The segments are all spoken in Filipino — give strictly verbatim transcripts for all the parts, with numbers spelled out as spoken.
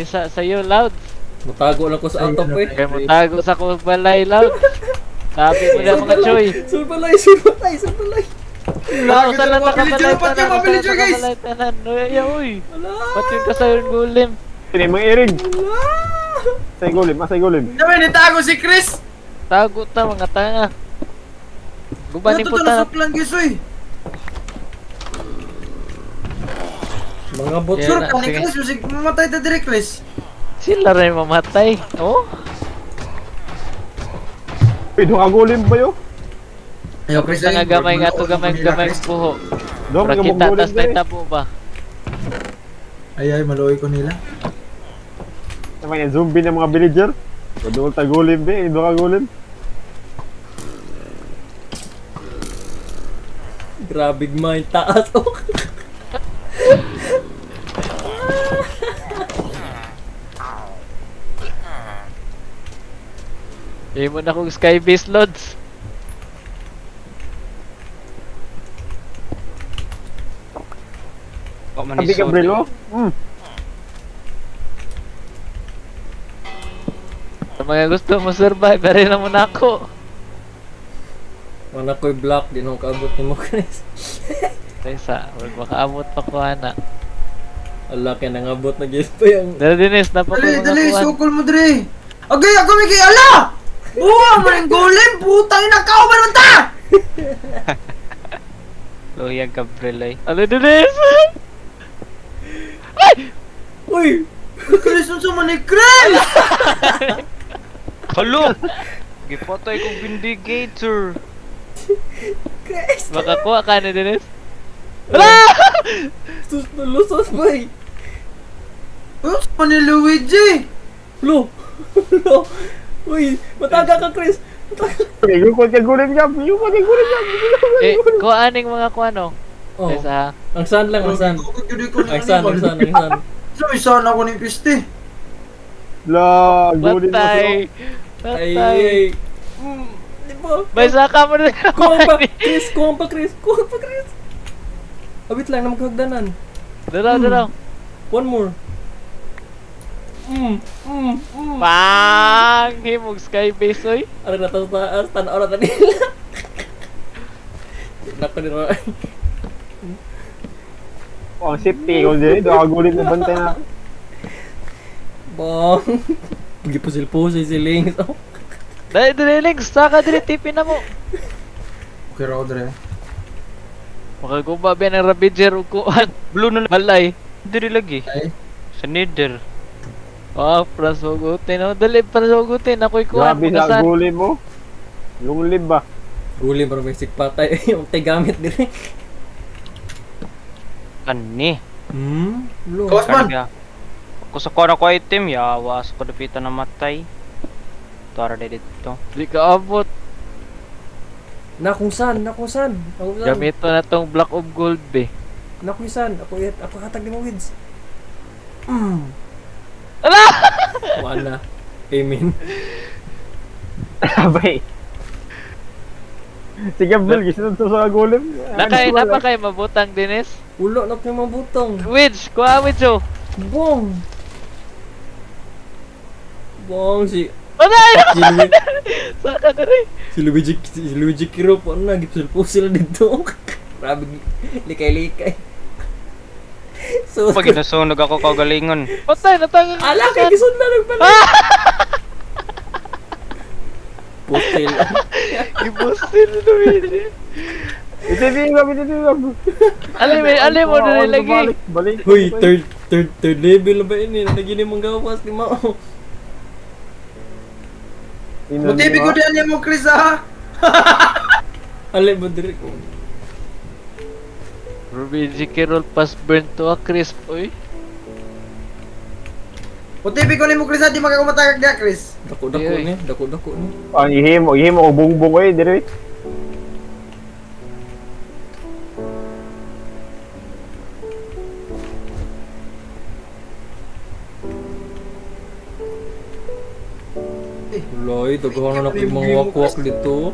sa sa'yo, Loud. Matago lang ko sa atop eh. Kaya matago sa ko balay, Loud. Sabi mo na mga choy. Sulbalay, sulbalay, sulbalay. Loud, saan lang nakabalay Pat yung tanan? mabilis Saan yun, guys. nakabalay tanan? Uy, uy. Ba't yung kasayang gulim? Ini mga iring. Asay gulim, asay gulim. Sabi, nitago si Chris! Tago ta, mga tanga. Gubanin Ito po to ta. nasuklan, guys, uy! Mga bot. Yeah. Sure ka ni sige. Chris, musik mamatay ta direct, Chris. Sila rin mamatay. Oh? Pwede ka gulim ba yun? Ayaw, Chris, Sa nga gamay nga to, gamay gamay puho. Doon Para ka kita, gulim tas may diri. tabo ba? Ay, ay, maluoy ko nila. Naman yung zombie ng mga villager. Doon ka gulim ba, doon ka gulim. Grabe gmay taas oh. Hindi mo na kong sky base loads. Sabi ka Brilo. Hmm. Sa mga gusto mo survive, rin na muna ako. Mana ko'y black, di nung kaabot ni mo Chris. Tesa, wag makaamot pa ko ana. Ala kaya nangabot na gis pa yung... Dali Dinis, napako Dali, mga dali, kuwan. sukol mo, Dre. Agay, ako may kay ala! Buwa mo ng golem, putang ina ka, ba naman ta? Loyang kabrelay. Ano Dinis? Uy! Chris, unsa man ni Chris? Halo! Gipotay kong vindicator. Makakuha ka na Dinis? Sus, lusos boy! Unsa man ni Luigi? Lo! Lo! Uy! Mataga ka Chris! Yung kung ka gulim niya, yung kung ka gulim niya. Eh, kuha aning mga kuano. Oh. Tesa. Ang san lang, ang san. Ang san, ang san, ang san. Sabi sana ako ni piste. La, gulim mo. Patay. Ay, Patay. ay. Mm, di ba? May saka mo na. Kuha pa, Chris! Kuha pa, Chris! Kuha pa, Chris! Abit lang na magkagdanan. Dalaw, dalaw. One more. Mm, mm, mm. Pang! Himog sky base, oy. Ano na taas taas, tanaw na nila. Nako ni Roy. Oh, ang safety ko dito, doon ka gulim na bantay na. Bong. Gipusil-pusil si Lings. Oh. Dali, dali, Links. Saka dali, tipin na mo. Okay, raw, Dre. Makagumba ba ng Ravager o kuhan? Blue na balay. Dili lagi. Ay. Sa Nether. Oh, prasugutin. Oh, dali, prasugutin. Ako'y kuhan. Grabe na gulim mo. Lunglib ba? Gulim para may sikpatay. Yung tay gamit dire. Ani. Hmm? Lo. Kawas man. Ako sa kuha na ko item, yawas ko dapitan na matay. Tara dito. Di ka abot. Na kung san, na kung san. Ako san. Gamit to na tong Black of Gold, be. Na kung san. Ako yat, ako hatag ni mo wids. Mm. Ala! Wala. Amen. Abay. Sige, Bel, gisunod sa sa gulim. Nakay na pa kay mabutang Dinis? Ulo na yung mabutong. Wids, kuha Wids oh. Bong. Bong si Anay! si Luigi, Saka na rin. si Luigi, si Luigi Kiro po na gipusil-pusil dito. Grabe likay-likay. So Pag nasunog ako kagalingon. Patay, natangang. ala kay gisundan ng pala. Pusil. Ibusin na Luigi. Ititingam, ititingam. Alim, alim mo na lagi. Balik, balik. Hoy, third third third level na ba ini? Nagini mong gawas ni Mao. Mutibi ko diyan niya mo, Chris, ha? Ale mo dire ko. Luigi Kirol pas burn to a crisp, oy. Mutibi ko ni mo, Chris, ha? Di makakumatagag niya, Chris. Dako-dako Yoy. ni, dako-dako ni. Ang ihimo, ihimo ko bungbong eh, dire. Loy, daghan na kay mga wakwak dito.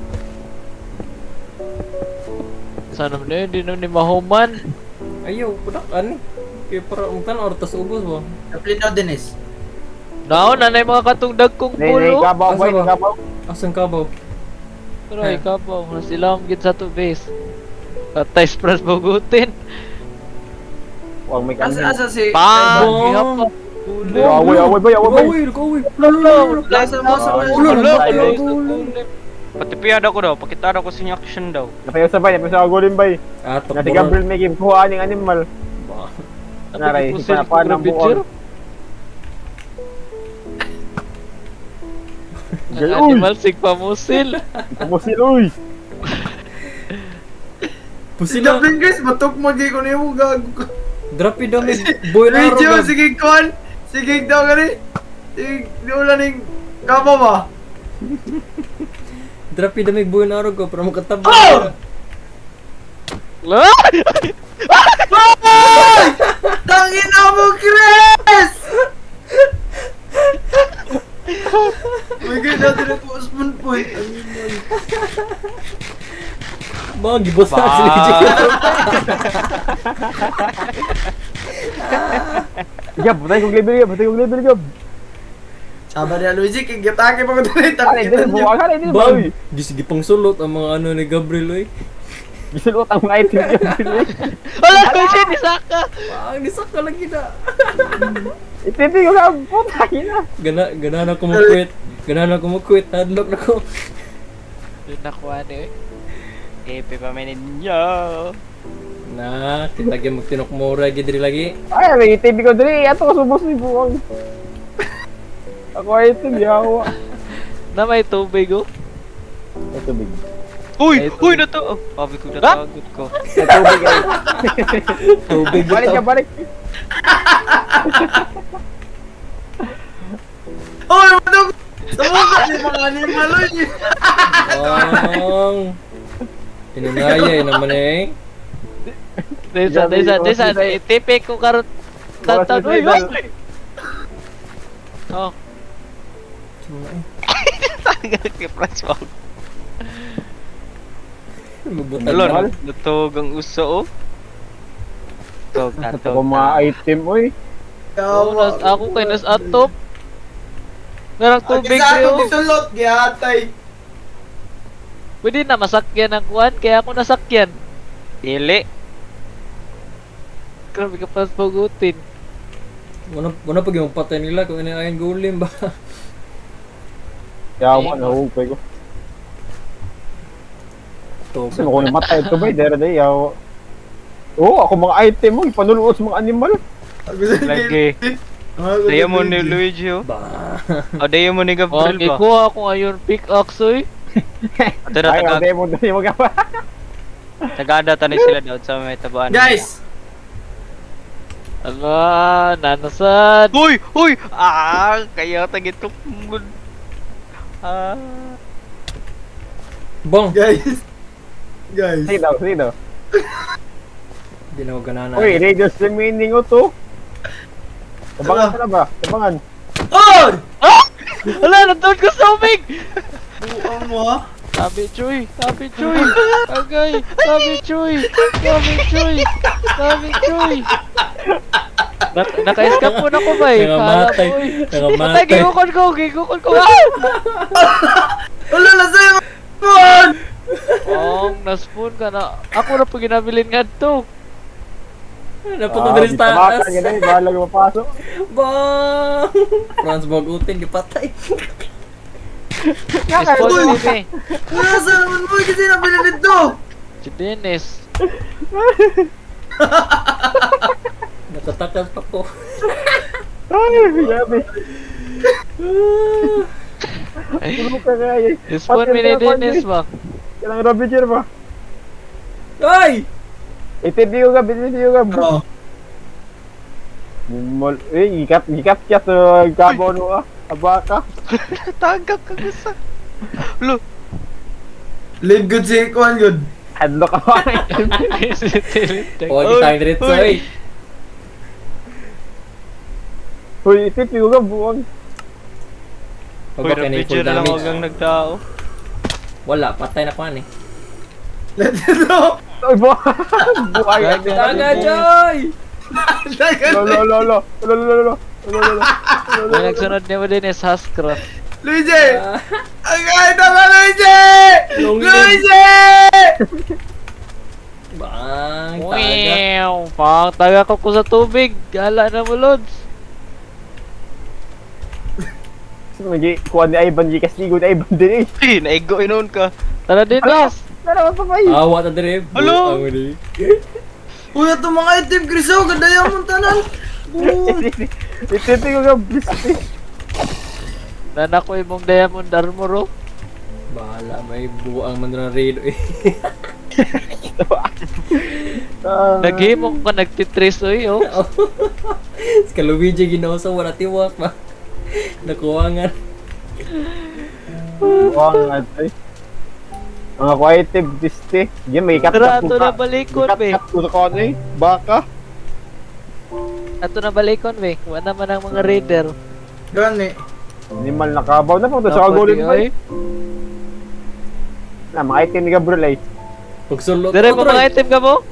Sana mo na yun, di na ni mahuman. Ayaw, pudak ani. Kaya para ungtan or tas ubos ba? Kaplin na, Dennis. Naon na na yung mga katungdag kong Nay, nay, pulo. kabaw, boy, Asa ba? kabaw. Asan kabaw? Pero ay kabaw, na sila ang gid sa to base. Patay spras bugutin. Huwag may Asa, kanin. asa si... Pang! Bong. Gihapa. Away, away, boy, away, boy. Away, away. Asa mo sa... Ulo, Ulo, ulo, ulo, ulo. ulo. Patipiyad ako daw, pakita daw ko sa inyo action daw. Napayaw sa bay, napayaw sa golem bay. Ah, tok Nga si Gabriel may kibuha ng animal. Naray, Pusil pa- ko paano na ang bitcher. buong? Ang Uy! animal sig pamusil. Kamusil, uy! Pusila. Sila guys, batok mo di ko niyo gago ka. Drop it dami. Boy na Video, aro. sige kon. Sige daw gani. Sige, di wala ning kamo ba? Drop it dami boy na aro ko para makatabo. Oh! Tangin na mo, Chris! My God, natin na po spawn point. Mga gibos na Ba? si Legit. Gab, batay kong level, Gab, batay kong level, Gab. Sabar ya, Luigi, kigitake pa ko dali. Kali, dili, buwa ka, dili, Bang, boy. gisigi pang sulot ang mga ano ni Gabriel oy. Gisulot ang mga item niya, Gabriel. Wala ko siya ni Saka. Bang, nisaka lagi na. Itipi ko ka, puta, ina. Gana gana na ko mo-quit. Gana na ko mo-quit. Hadlock na ko. Doon nakuha ni eh. Epe pa may ninyo. Na, kitagyan magtinok mura gidri lagi. Ay, may itipi ko dili, ato ko subos ni buwang. Ako ay itim, yawa. Na may tubig oh. May tubig. Uy! Ay, Uy! Nato! Oh, sabi ko natagod ko. May tubig ay. Tubig Balik ka, ito. balik. Oy, madog! Samuka ni mga animal oy. Bang. Tinunayay naman eh. Desa, Gabi, desa, oh, desa. sila- Itipik ko karon. Bawas Tatan, na uy, sila. uy. Oh, Tagal kay Franz Wag. Lubot Hello, na. natog ang uso oh. Tog na Ito ko tog. mga item, oy. oh nas, ako kay nas atop. Narang tubig Tubig kayo. ko gisulot gihatay. Pwede na masakyan ang kuwan, kaya ako nasakyan. Dili. Grabe ka pa pagutin. Wala wala pag yung patay nila kung ano ayon golem ba. Yawa, nahugpay ko. To. Sino ko namatay ito ba? Dere day, yawa. Oo, ako mga item mo, ipanuluot sa mga animal. Lagi. Daya mo ni Luigi oh. Ba. O daya mo ni Oh, Gabriel ba? ikuha ko ngayon pickaxe oy. Ito na Ay, taga hindi mo, hindi mo gaba. tagada tani sila daw sa may tabaan. Guys, Ala, nanasan. Uy! Uy! Ah! Kaya tagitok mo. Ah! Bang. guys. Guys. Sige daw, sige daw. Di na ko ganana. Uy, radius remaining o to. Tabangan ka na ba? Tabangan. Oy! Ala, nandun ko sa tubig. Buang mo ha? Sabi Chuy, sabi Chuy. Agay, sabi Chuy. Sabi Chuy. Sabi Chuy. Nak naka-escape po na ko ba eh. Nangamatay. Kala ko, eh. Patay, Nangamatay. gigukon ko, gigukon ko. Ah! Wala na sa'yo man! Oh, na-spawn ka na. Ako na po ginabilin nga to. Napunta diri sa taas. Tabakan ka na eh, bahala ka mapasok. Bang. Franz Bagutin gipatay. Spawn Uy! din eh. Wala sa naman mo kasi nabili nito! Si Dennis. Nakatakas pa ko. Ay, grabe. Tulog ka nga eh. Spawn mi ni Dennis ba? Kailangan Robin ba? Ay! Interview ka, interview ka. Oo. Mol, eh, ikat, ikat ka sa gabaw no ah. Abaka. Tagak ka gusto. Lo! Live good si Kwan good. Hadlo ka ba? O, kita yung diretso eh. Uy, interview ka, buwang. Uy, Pagka ni na-picture full na lang damage. huwag nagtao. Wala, patay na kuhan eh. Let's go! Uy, buwang. Buwang. Taga, Joy! Lo, lo, lo, lo. Lo, lo, lo, lo. May nagsunod niya mo din is Hascraft. Luigi! Ang kahit naman, Luigi! Long Luigi! Bang, taga. Wow! Pang taga ko ko sa tubig. Hala na mo, Lods. Nagi kuha ni Ivan G Castigo ni Ivan din eh. Ay, naigo inon ka. Tara din, Lods. Tara pa pa Awa ta dire. Hello? Buang mo di. Uy, ito mga item, Griso. Gandaya mo tanan. Boom! Itipi ko ka bliss. Nana ko imong diamond armor, oh. Bahala, may buang man na redo eh. Naghimong ka nagtitrace, oy, oh. Ska Luigi ginosa wala tiwak ba. Nakuwangan. Buang atay. Mga quiet diste. Diyan may kat Tara, ato na balikon, be. Kat ko sa kano eh. Baka. Ato na balikon, be. Wala naman ang mga raider. Gani. Animal na kabaw na po. Sa kagulin mo eh. Na, mga item ni Gabriel eh. Pagsulot Dire ko, mo mga item ka mo?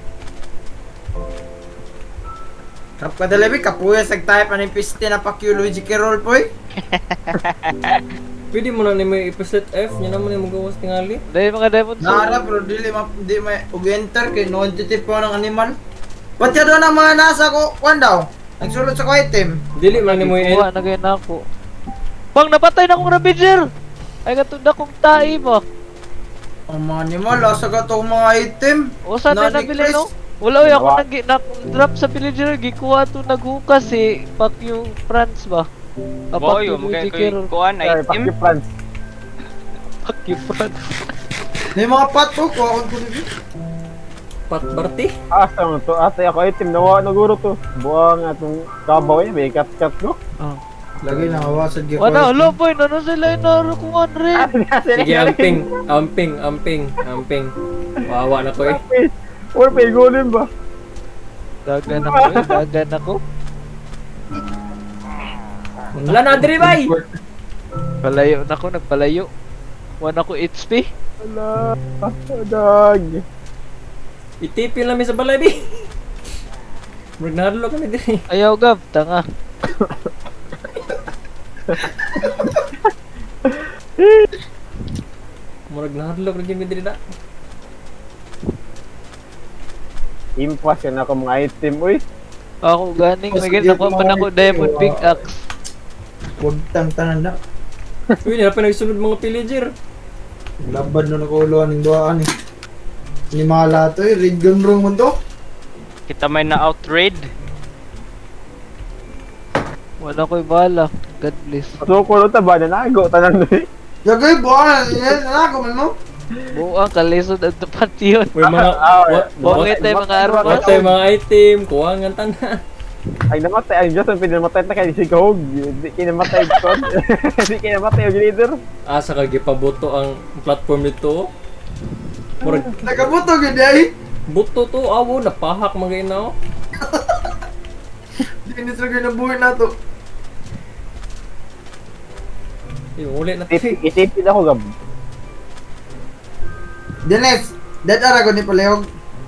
Kap ka dalabi, kapuya sag tayo pa ng piste na pakyology roll po eh. Pwede mo na ni may ipaset F, niya naman yung magawas tingali. Dahil mga diamond Nara, pero dili ma di may ug-enter kay non-titip po ng animal. Ba't ka doon ang mga nasa ko, kwan daw? Nagsulot sa ko item. Dili man ni mo yung Kuha na ganyan ako. Pang napatay na akong Ravager! Ay katong na kong tae mo. Ang mga animal, asa ka tong mga item. O saan na Nani, nabili Chris? no? Wala uy ako Wa- nag na-drop sa villager. Gikuha to naghukas eh. Pak yung France ba? Apak Boy, yung mga Luigi Kiro. kuan Ay, item. Paki France. Pak yung France. May mga pato ko, ako ko dito. pat barti. Asa mo to? Asa ako item. Nawa na guro to. Buang atong kabaw eh. May kat-kat ko. Lagi na hawasan gyud ko. Wala, hello boy. Nano sila yung naro kong one red. Sige, amping, amping, amping, amping. Wawa na ko eh. Or may golem ba? Dagan ako eh. Dagan ako. Wala na, dire bay! Palayo na ako. Nagpalayo. One ako H P. Ala. Dag. Itipin lang mi sa balay, bi. Murag nahadlo kami dire. Ayaw gab. Tanga. Murag nahadlo kami dire na. Impas yan ako mga item. Uy. Ako ganing. May ganit ako pa na ako diamond pickaxe. Pugtang tanan na. Uy, nila pa nagsunod mga pillager. Labad na nakuluan ng duaan eh. Ni mala to eh, rig gun rong mo to. Kita may na outraid. Wala ko'y bala. God bless. So, kulo ta ba na nago? Tanan doon eh. Lagay buwan, yan na ako man mo. Buang kalisod at tapat yun. Uy, mga... Ah, wa- Bongit tayo mga armas. Watay mga item, kuwangan tanan. Ay namatay. Ay Diyos, ang pinamatay na kayo si Gahog. Di kinamatay ko. Di kinamatay yung leader. Asa ka gipaboto ang platform nito. Murag Nakabuto gid ay. buto to, awo napahak mga inaw. Di ni sa na buhay na to. Yung uli na Itipid itipid ako gab. Dennis, dead ara ko ni palehog.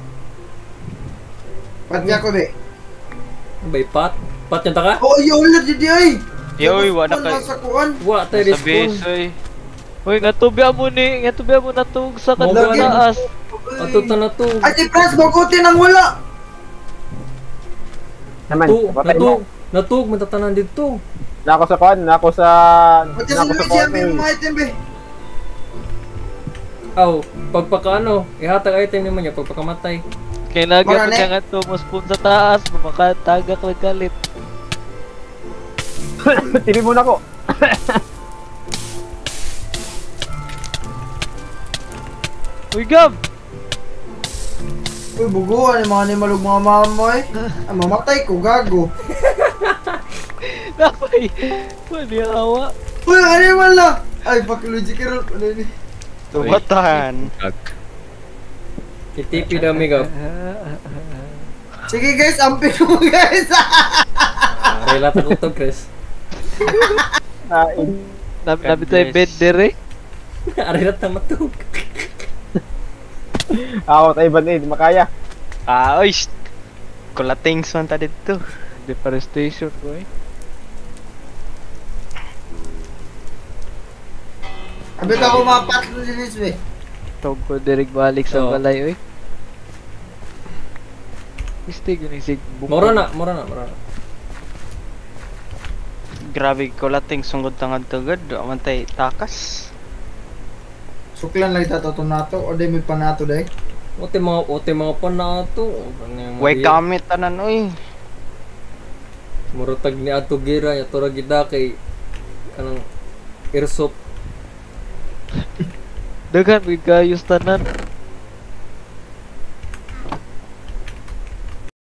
Patya ko be. Bay pat. Pat yan ta ka? Oh, yo ulit di ay. Yoy, wala Wala ka. sa kuan. Wa tayo Sa respawn. base, oy. Uy, nga tubya mo ni. Nga tubya mo natug sa Mo kanang ba? taas. Ato ta na to. Ay, si Pras, bagutin ang wala. Naman. Natug, Patay mo. natug, natug, matatanan dito. Nako sa kuan, nako sa Patya si nako sa Luigi kuan. ang may mga item be. Aw, pagpakaano, ihatag item naman niya pagpakamatay. Kaya lagi Mga ako ne- siya nga tumuspoon sa taas. Makatagak lang galit. Tiri mo na ko. Uy, Gab! Uy, buguan yung mga animal ug mga mamoy. Ay, mamatay ko, gago. Napay! Wali ang awa. Uy, ang animal na. Ay, pakilogy ka ron. Ano yun? Tumatahan. Itipi daw migaw. Sige guys, amping mo guys. Ah, relata ko to, Chris. Ah, Nabi God nabi tayo bless. bed dire. Relata matug. ako tayo ba ni makaya. Ah, oy. shh. Kulatings man ta dito. Deforestation ko eh. Abi ka ko mapat ng dinis be. Tawag ko direk balik sa Oo. balay, oy. Istig ni sig buko. Mura na, mura na, mura na. Grabe ko lating sungod tangad tugad. Amantay takas. Suklan lang ita to nato o di may panato day. Ote mga, ote mga panato. Way gamit tanan oy. Murutag ni Ato Gira, ya tura gida kay kanang airsoft. Dagan bigayos tanan.